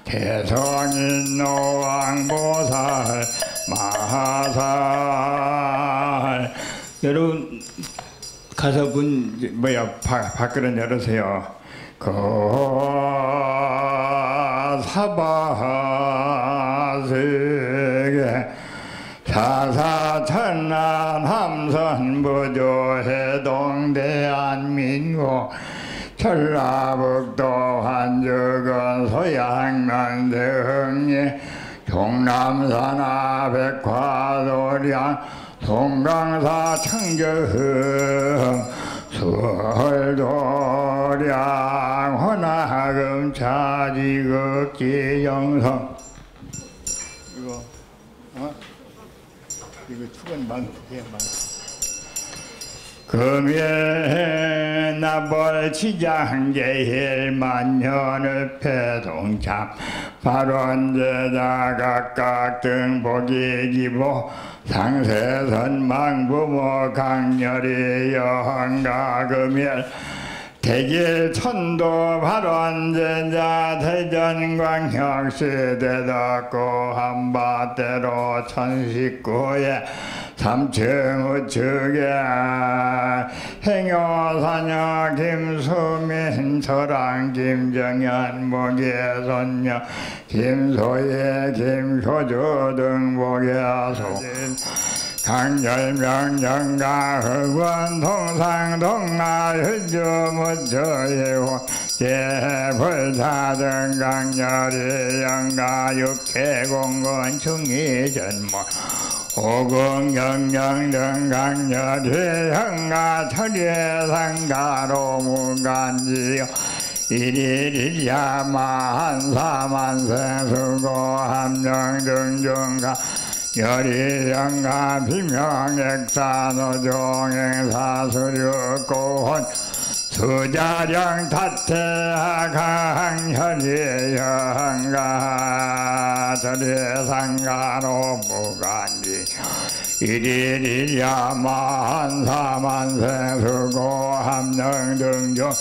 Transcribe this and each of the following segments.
대성인 노왕보살 마살. 여러분 가서 밖으로 열으세요. 사바세계 사사천남 함선부조 해동대한민국 전라북도 한주건 소양난대흥리 종남산하 백화도량 송강사 청주흥 수월도량 호나금 차지극기 영성. 이거 축은 금일 나벌 치장제일 만년을 패동참 발원제자 각각 등복이 기보 상세선망 부모 강렬히 여한가 금일 대길 천도 발원제자 대전광역시대덕구 한밭대로 천식구에 3층 우측에 행여사녀 김수민 서랑 김정현 목예손녀 김소예 김효주 등 목예소 강렬명 영가 흑원 동상 동아 ህ주 무처예호 예불사 등 강렬이 영가 육해공건 충의전모 오궁영영 등 강렬이 영가 철예상가로 무간지요 일일이야 만사만생수고 함정 등중가 열이영가 비명액사노종행사수류고혼 수자령 타태하강혈이영가 절예상가로 무간지 일일이야 만사만생수고 함정등중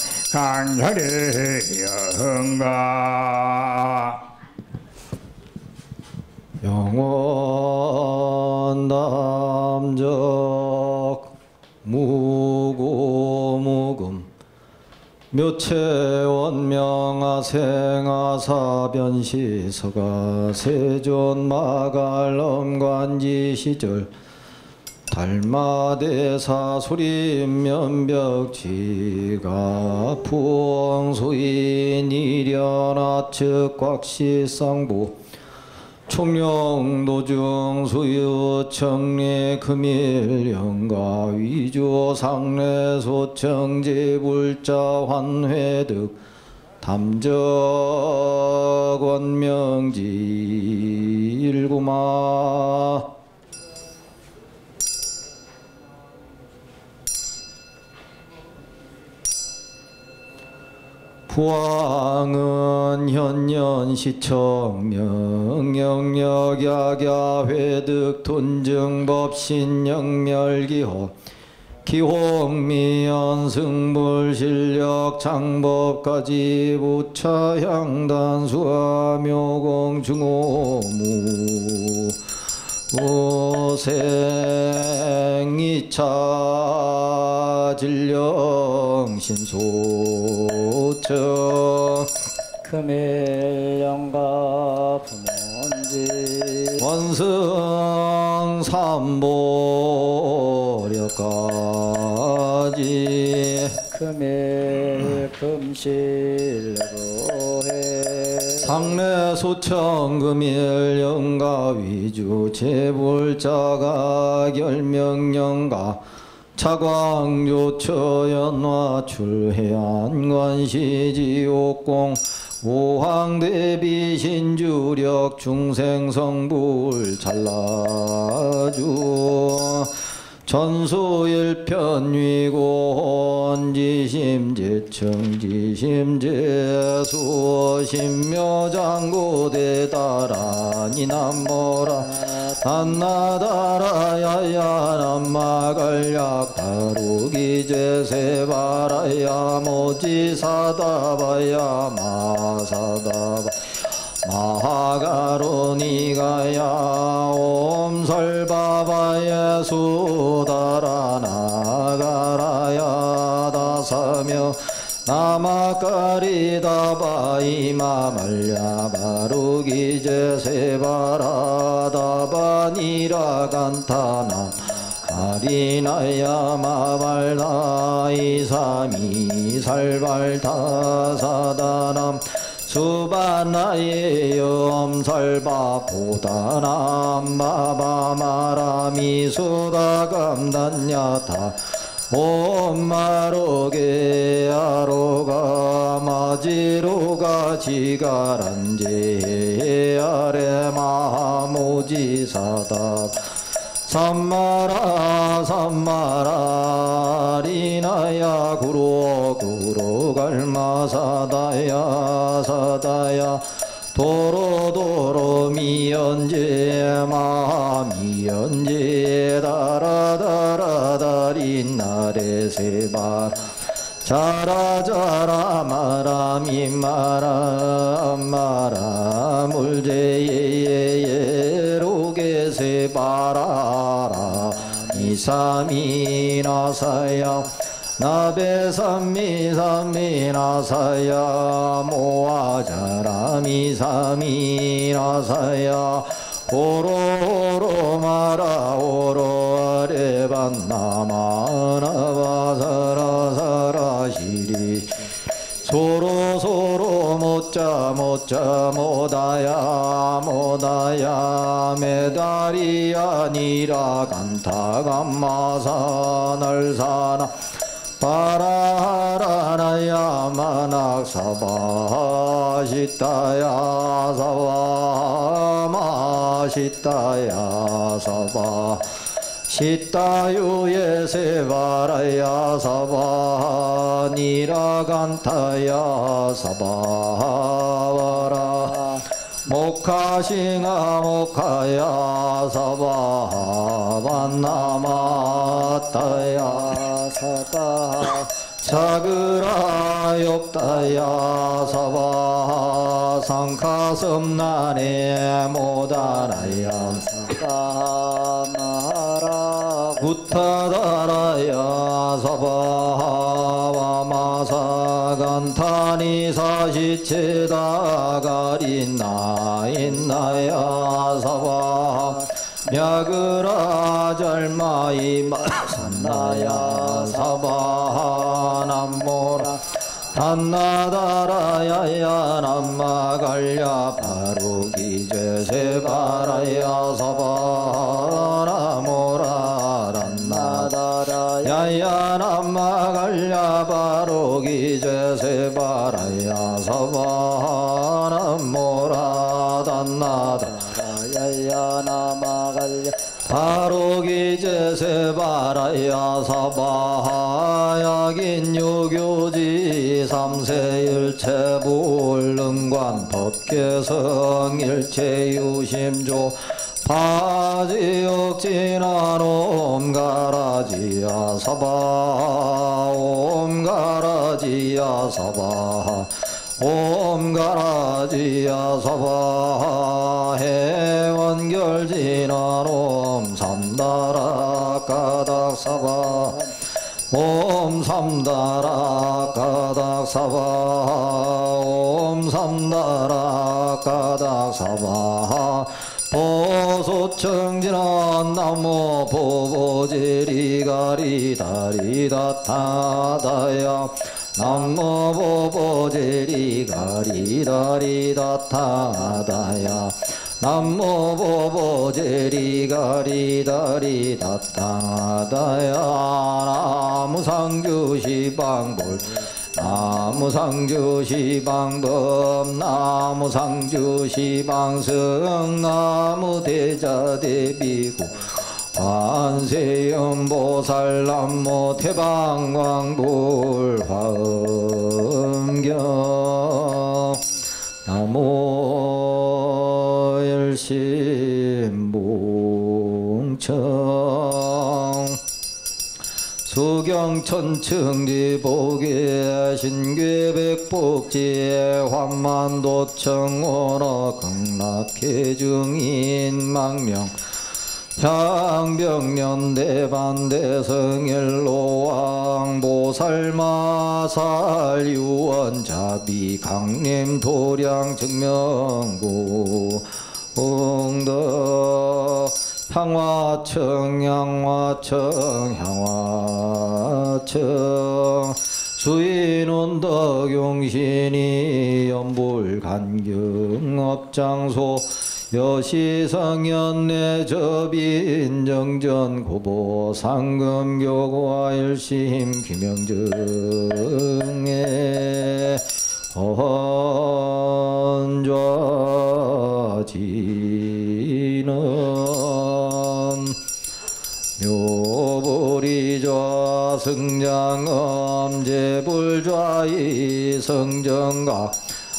강혈이영가 영원남적 무고무금 묘체원명하생하사변시서가 세존마갈엄관지 시절 달마대사 소림면벽지가 부엉소인 이련하측 곽시상부 총령도중 수유청리 금일영가 위조상례소청제불자 환회득 담적원명지 일구마 부왕은 현년시청 명영역야갸회득 돈증법신영멸기호 기홍미연승불실력 장법까지 부차향단수와 묘공중오무 오생이차 진령신소청 금일영가 부문지 원승 삼보려까지 금일 금실로해 상례소청 금일 영가 위주 제불자가 결명영가 차광조처연화 출해안관시지옥공 오황대비신주력 중생성불 잘라주 전수일편위고 지심제청지심제수 신묘장고대다라니 남모라 난나다라야야 남마갈약 바루기제세바라야 모지사다바야 마사다바 마하가루니가야 옴설바바예 수다라 나가라야 다사며 나마까리다바이마말야 바루기제세바라다바니라간타나 가리나야 마발나이사미 살발타사다남 수바나예 염살바보다남 마바마라미 수다감단야타 옴마로게 아로가 마지로가 지가란제 아레 마모지사다 삼마라 삼마라 리나야 구로 구로 갈마사다야 사다야 도로 도로 미연제 마미연제 다라다라다린나레세바 자라 자라 마라 미마라 마라 물제예예예 로게세 바라라 이사미나사야 나베삼미삼미나사야 모아자라미삼미나사야 오로오로 마라 오로 아레반나마나바사라사라시리 소로소로 못자 못자 모다야 모다야 메다리야 니라간타감마사 날사나 파라하라나야 마낙사바 시타야 사바 마시타야 사바 시타유예 세바라야 사바 니라간타야 사바와라 모카싱아 모카야 사바 만나마타야 사바 사그라 욕다야 사바 상카섬나네 모다라야 사바 마라 구타다라야 사바 마사간타니 사시체다가린나 인나야 사바 мя그라 절마이 마산나야 사바 남모라 단나다라야야 남마갈야 바루기제세바라야 사바 나모라 단나다라야야 남마갈야 바루기제세바라야 사바 남모라 단나다라야야 남마갈야 바로기제세바라야 사바야긴 유교지 삼세일체불능관 법계성 일체유심조 파지역진한 옴가라지야 사바 옴가라지야 사바 옴가라지야 사바 해원결진한 옴 삼다라 까닥 사바 옴 삼다라 까닥 사바 옴 삼다라 까닥 사바 보소청진한 나무 보보제리가리다리다타다야 나무 보보제리가리다리다타다야 나무 보보제리가리다리다타다야 나무상주시방불 나무상주시방법 나무상주시방승 나무대자대비구 관세음보살 남모 태방광불화음경 나모 열심봉청 수기 서경천층지 보계 신괴백복지 환만도청원어 극락해중인 망령 향병년 대반대성일로왕 보살마살 유원자비 강림 도량 증명구 응덕 향화청 주인운덕 용신이 연불간경 업장소 여시성연내 접인 정전 고보 상금교과 일심 귀명증에 헌좌지는 묘불이좌 승장엄 제불좌이 성정가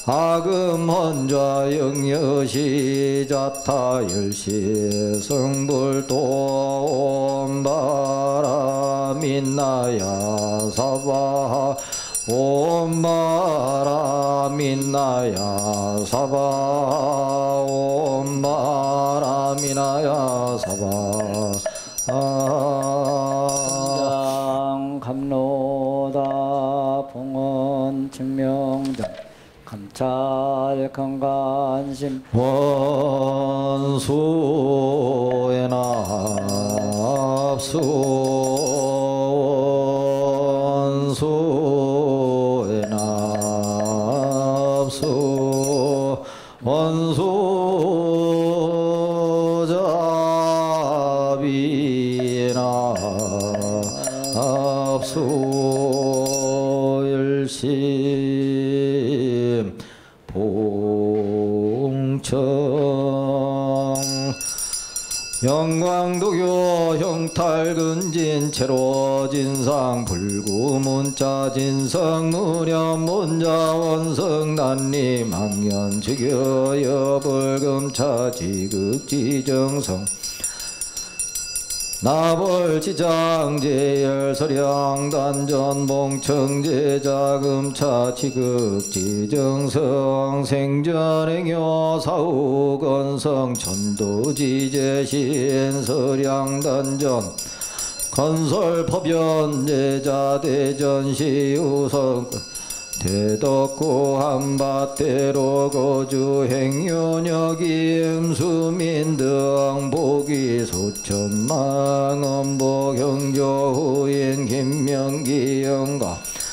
아금헌좌 영여시 자타열시 성불도 옴바라민나야 사바 옴바라민나야 사바 옴바라민나야 사바 감로다 봉헌 증명등 감찰 건간심 원수의 납수 원수의 납수 원수자비 납수 열심 봉청 영광도교 형탈근진 채로 진상 불구문자 진성 무념 문자 원성 난림 학년 즉여 여불금차 지극지정성 나벌지장제열 서량단전 봉청제자금차 지극지정성 생전행여 사후건성 천도지제신 서량단전 건설법연제자 대전시우성 대덕구 한밭대로 거주 행윤여기 임수민 등 보기 소천망 엄복 형조후인 김명기 영가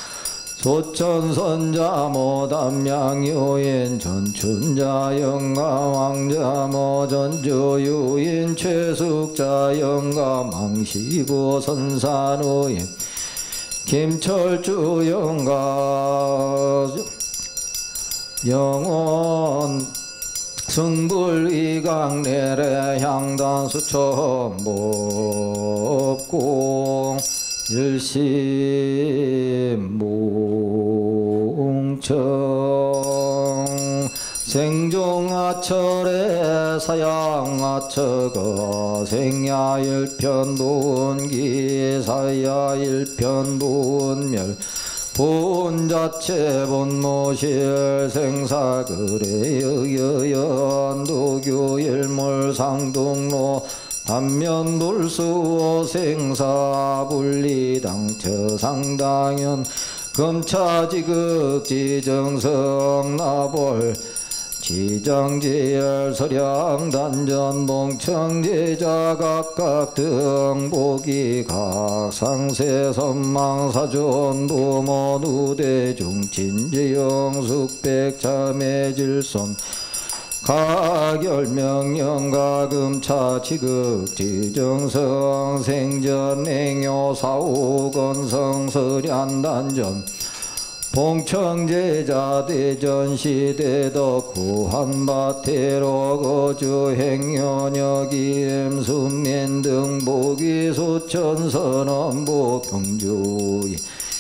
소천선자 모담양유인 전춘자 영가 왕자모 전주유인 최숙자 영가 망시고 선산우인 김철주 영가 영원 승불이강내래 향단 수천법공 일심뭉청 생종아철에 사양아처거 생야일편본기 사야일편본멸 본자체 본모실 생사거래여연도교일몰상동로 단면돌수 생사분리당처상당연 금차지극지정성 나볼 지정지열 서량단전 봉청제자 각각 등보기 각상세 선망사존 부모 누대중 진지영숙백자매질손 가결명령가금차 지극지정성 생전행효사후건성 서량단전 봉청제자 대전시대덕후 한밭대로 거주 행연여기 임순민 등 보기 소천선언보 경주이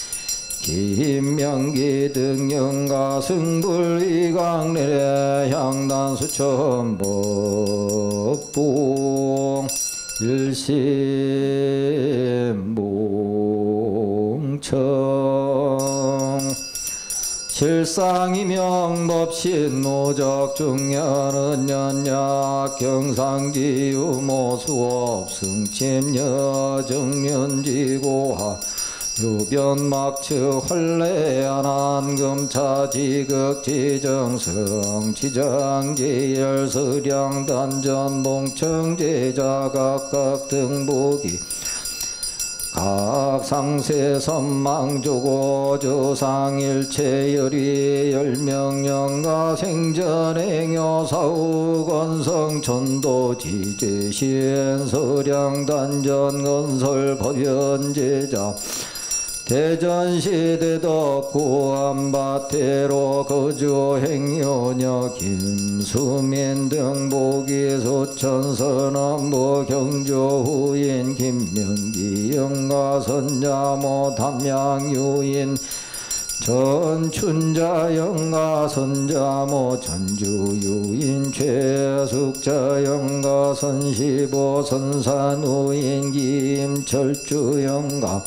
김명기 등 영가 승불이강내래 향단 수천법봉 일심봉 일청 실상이명법신 무적중년은 연약 경상기유모수업 승침여 정년지고하 유변막측 활래안한금차지극지정성 지장지열서량단전봉청제자각각 등보기 각 상세 선망조고 저상일체열이 열명령가 생전행여사후 건성 천도 지제시엔 서량단전 건설 법연제자 대전시대덕 구암바태로 거주행요녀 김수민 등 보기 소천선언부 경조후인 김명기 영가선자모 담양유인 전춘자 영가선자모 전주유인 최숙자 영가선시보 선산우인 김철주 영가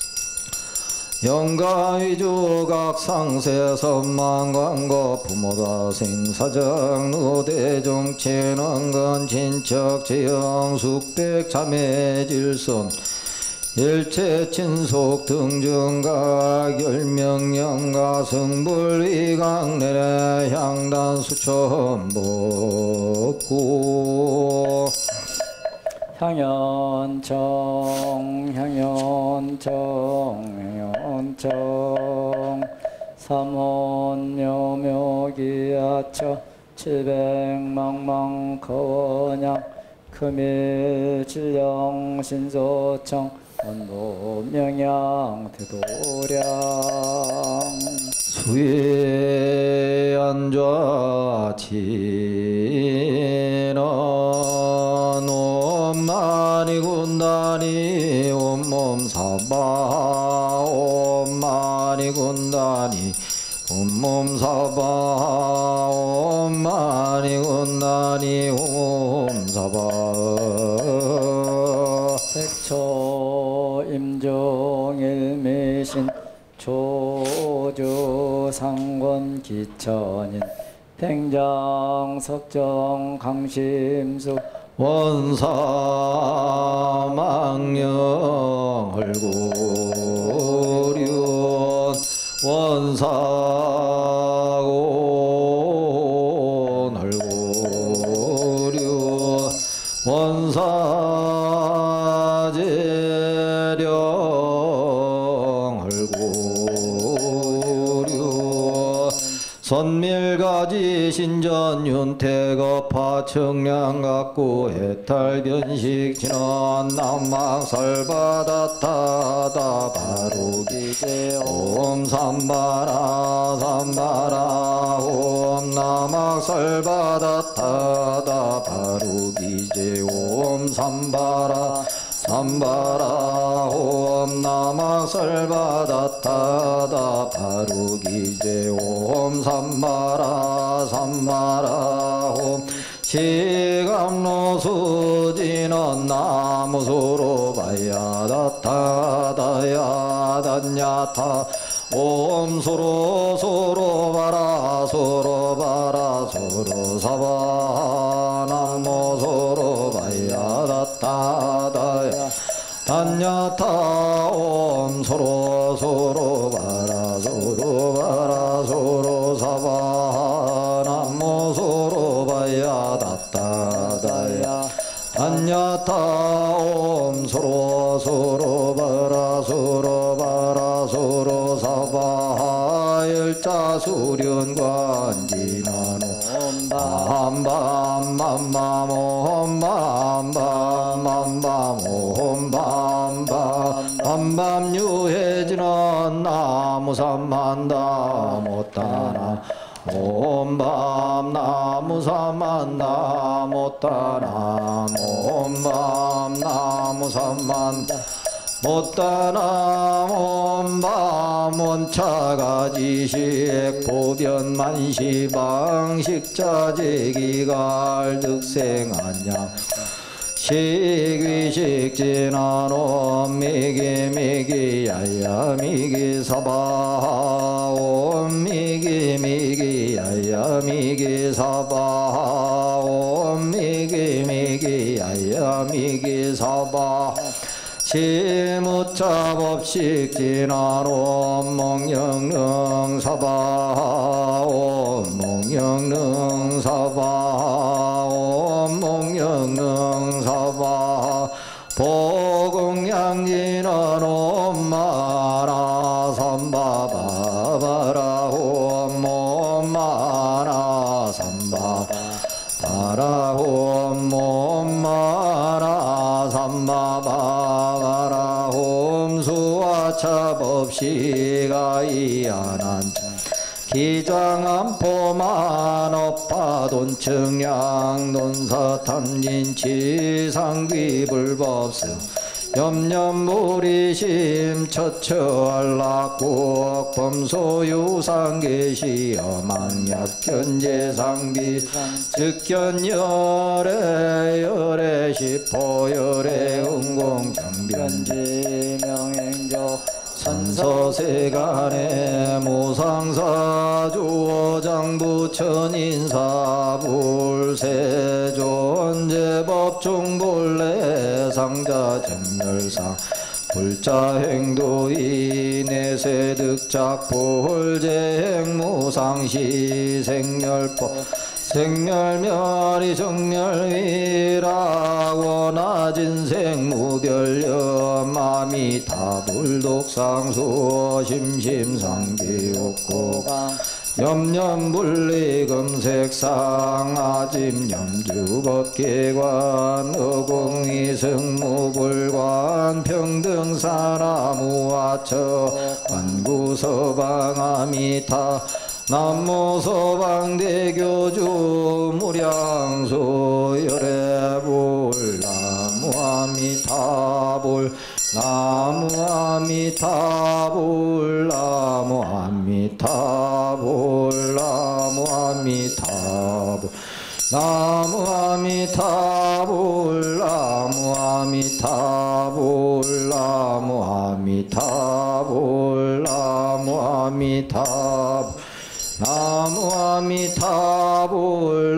영가위주각 상세 선망광거 부모다 생사장 노대종친원건 친척 지영숙백 자매질선 일체 친속 등중각 열명영가 성불위강내래 향단 수천복구 향연청 삼혼묘묘기야처 칠백망망거원양 금일질령신소청 원도명양 대도량 수혜안좌치는 옴마니 군다니 온몸사바 옴마니 군다니 온몸사바 옴마니 군다니 온사바 백초 임종일미신 조주상권 기천인 팽장석정 강심수 원사망령 얼굴윤 원사곤 얼굴윤 원사재령 얼굴윤 선밀가지 신전윤태거파 청량각구 해탈변식 진원 남막설바다타다 바로기제 옴 삼바라 삼바라 옴 남막설바다타다 바로기제 옴 삼바라 삼바라 옴 남악설바다타다 바루기제 옴 삼바라 삼바라 옴 시감로수지는 나무소로 바야다타다야 단야타 옴 소로 소로 바라 소로 바라 소로 사바 나모 소로 바야다타다야 단야타 옴 소로 소로 바라 소로 바라 소로 사바 나모 소로 바야다타다야 단야타 옴 소로 소로 바라 소로 바라 소로 사바 열자 수련관지나노 밤밤밤밤밤 옴밤밤밤밤밤 옴밤밤 밤밤 유해지는 나무삼만다 못하나 옴밤 나무삼만다 못하나 옴밤 나무삼만다 못다나 옴밤 원차가지식 보변만시방식자제기갈 득생한양 식위식진하놈 미기 야야 미기 사바 옴 미기 야야 미기 사바 옴 미기 야야 미기 사바 시무차법식진하놈 몽영능 사바 옴 몽영능 사바 옴 몽영능 사바 보공양진하놈 마나 삼바바바라 옴 마나 삼바바라 옴 마나 삼바바바라 옴 수화차법시가이아난 기장암포만 업파돈청양돈사탐진치상귀불법성 염염무리심 처처알락국 범소유상계시여 망약견제상비 즉견열애 시포열애 응공경변지명행조 선서세간에 모상사주어장부천인사불세존제법중본래 상자정멸상 불자행도이 내세득작불제행무상시 생멸법 생멸멸이 정멸이라고 나진생무별념 마미타불독상수 심심상기옥고강 염염불리금색상 아짐염주법계관 어공이승무불관 평등사나무아처 관구서방아미타 남모서방대교주 무량수 열애불 나무아미타불 나무아미타불 나무아미타불 나무아미타불 나무아미타불 나무아미타불 나무아미타불 나무아미타불 나무아미타불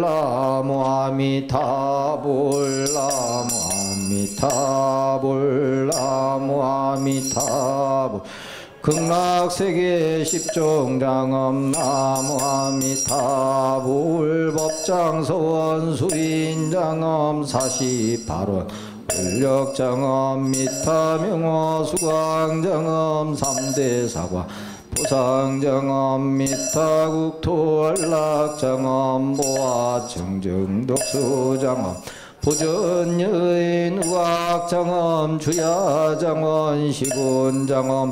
나무아미타불 나무아미타불 나무아미타불 극락세계 십종장엄 나무아미타불 법장서원 수인장엄 사시발원 권력장엄 미타명호 수광장엄 삼대사과 보상정엄 미타국토안락정엄 보아청정독수정엄 보전여인 우악정엄 주야정엄 시군정엄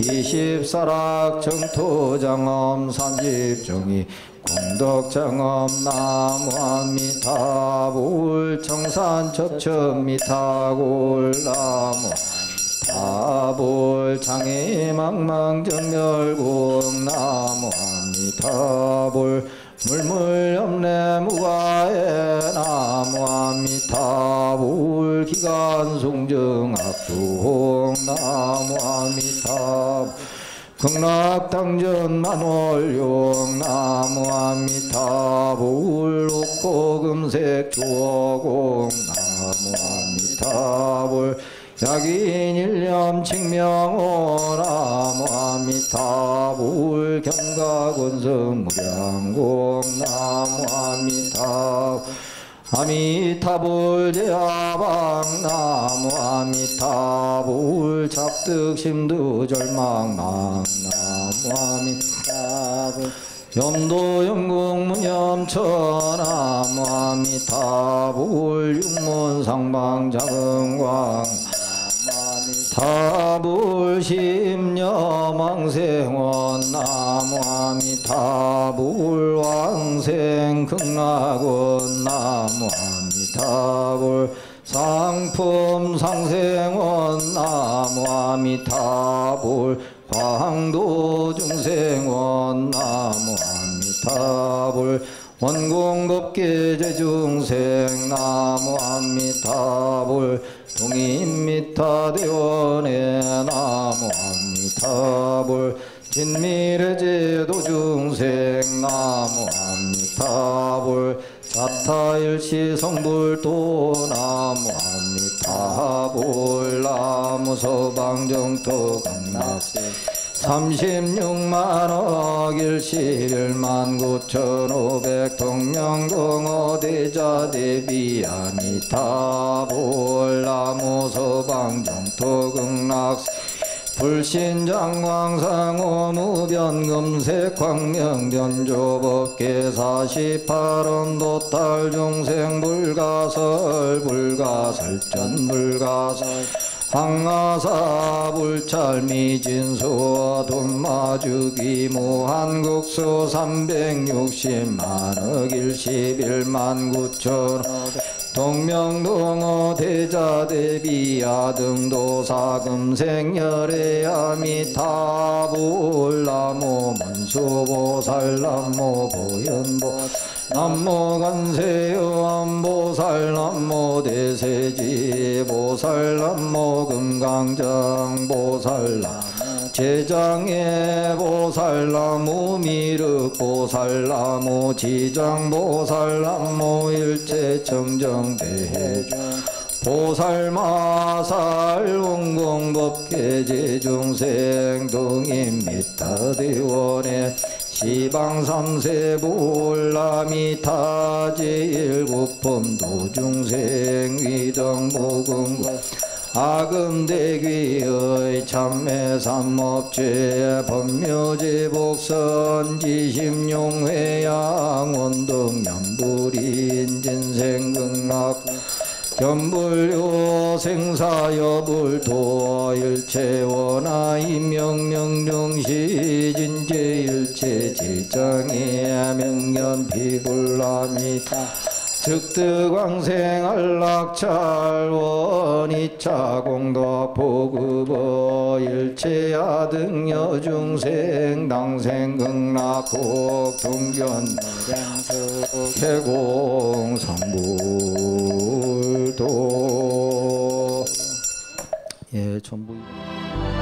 20사락정토정엄 30종이 공덕정엄 나무아미타불 청산첩천미타골 나무 타불 장애망망정멸공 나무아미타불 물물염내무가에 나무아미타불 기간송정악주홍 나무아미타불 극락당전 만월용 나무아미타불 옥고금색 주어공 나무아미타불 약인일념 칙명호 나무아미타불 경가권성 무량공 나무아미타불 아미타불 제아방 나무아미타불 잡득심두절망망 나무아미타불 염도영궁무념처 나무아미타불 육문상방자금광 타불 심녀망생원 나무아미타불 왕생극락원 나무아미타불 상품 상생원 나무아미타불 광도중생원 나무아미타불 원공법계 제중생 나무 아미타불 동인미타대원에 나무 아미타불 진미래제도 중생 나무 아미타불 자타일시 성불도 나무 아미타불 나무 서방정토 강락세 36만억 11만 9,500 동명동어 대자 대비 아미타불 나무 서방정토 극락세 불신장광상호 무변금색 광명변조법계 48원 도탈 중생 불가설전 불가설 항아사 불찰미진수 돈마주기 무한국수 360만억 11만 9천 동명동어 대자대비 아등도사금생열의 아미타불 나모 만수보살 나모 보현보 남모 간세여 암보살 남모 대세지 보살 남모 금강장 보살 나모 제장의 보살 나모 미륵 보살 나모 지장 보살 나모 일체 청정 대중 보살마살 원공법계 제중생 동인미타대원의 시방삼세 불라미타 제일구품 도중생 위덕무궁과 아금대귀의 참매삼업죄 법묘제 복선지심용회양 원동연불인 진생극락 견불요 생사여불도 일체원하 임명명령시 진제일체 지장의 명년피불라미타 즉득왕생 안락찰원 이차 공덕 보급어 일체 아등여중생 당생극락곡 동견 개공성불도 예 전부